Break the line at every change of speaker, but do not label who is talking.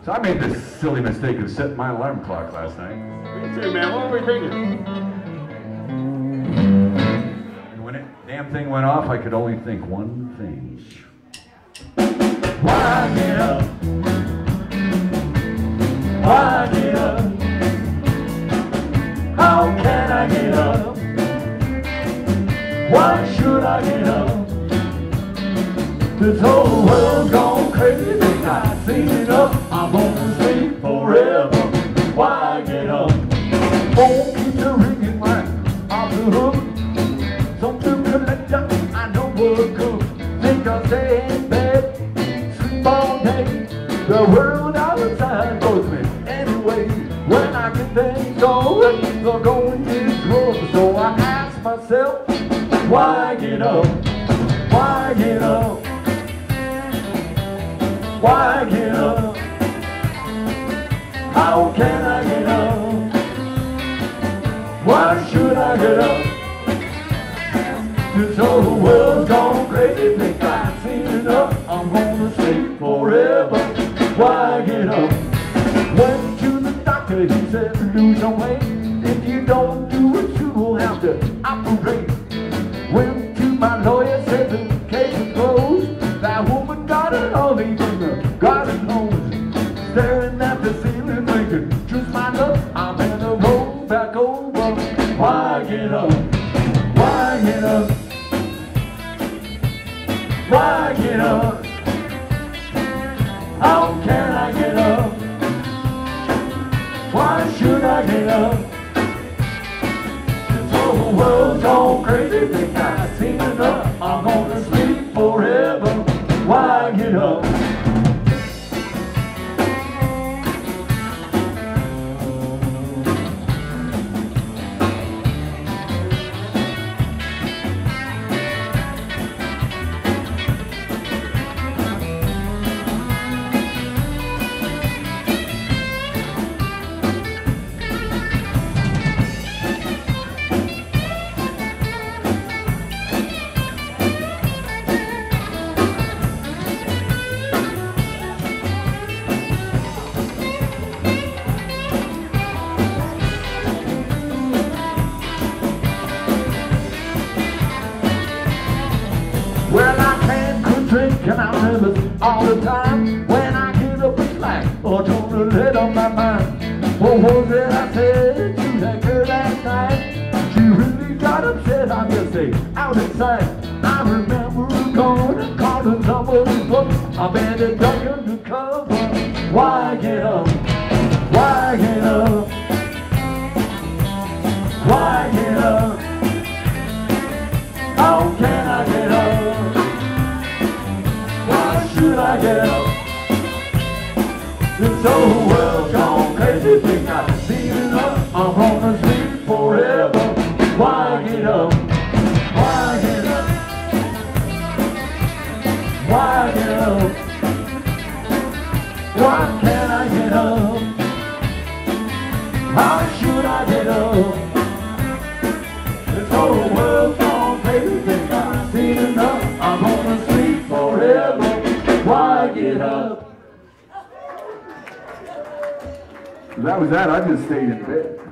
So I made this silly mistake of setting my alarm clock last night.
Me too, man. What were we thinking?
And when the damn thing went off, I could only think one thing. Why get up? Why get up? How can I get up? Why should I get up? This whole world's gone crazy, I've seen it up. I'm gonna sleep forever. Why get up? Phone keeps ringing like off the hook. Something collector, I know what good. Think I'll stay in bed, sleep all day. The world outside blows me anyway. When I get things all right, they're going this road. So I ask myself, why get up? Why get up? Why get up? How can I get up? Why should I get up? This whole world's gone crazy, think I've seen enough. I'm gonna sleep forever. Why get up? Went to the doctor, he said lose some weight. If you don't do it, you will have to operate. Went to my lawyer, said the case is closed. That woman got it all in the garden hose. Staring at the ceiling, thinking, choose my luck, I'm gonna roll back over. Why get up? Why get up? Why get up? How can I get up? Why should I get up? This whole world's gone crazy, think I've seen enough. I'm gonna sleep forever. Why get up? Well, I can't quit drinking, I'm nervous all the time. When I get up it's like, oh, don't let on my mind. What was it I said to that girl last night? She really got upset, I just stay out of sight. I remember going and calling somebody's book. I better duck under cover. Why get up? Why get up? Why get up? How can I get up? Why should I get up? This whole world's gone crazy, think I've seen enough. I'm gonna sleep forever. Why get up? Why get up? Why get up? Why can't I get up? How should I get up? This whole world's gone crazy, think I've seen enough. I'm gonna sleep forever. Why get up? That was that. I just stayed in bed.